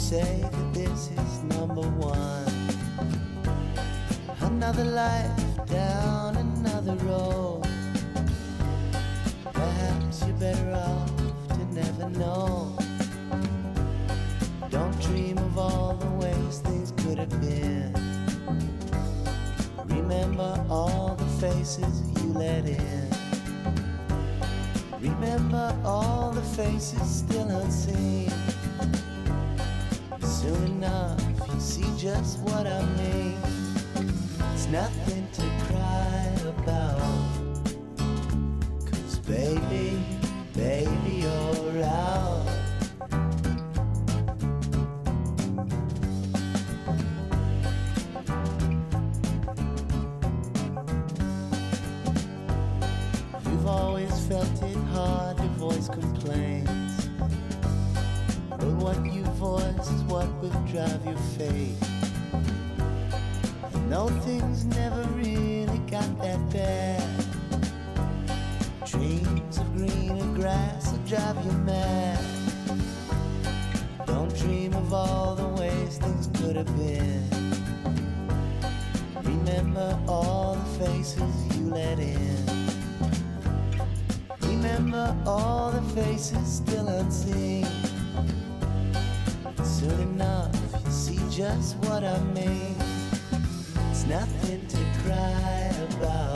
say that this is number one. Another life down another road. Perhaps you're better off to never know. Don't dream of all the ways things could have been. Remember all the faces you let in. Remember all the faces still unseen. Soon enough you see just what I mean. It's nothing to cry about, 'cause baby, baby, you're out. You've always felt it hard to voice complaints, but what you voice is what will drive your fate. And though things never really got that bad, dreams of greener grass will drive you mad. Don't dream of all the ways things could have been. Remember all the faces you let in. Remember all the faces still unseen. Soon enough you see just what I mean. It's nothing to cry about.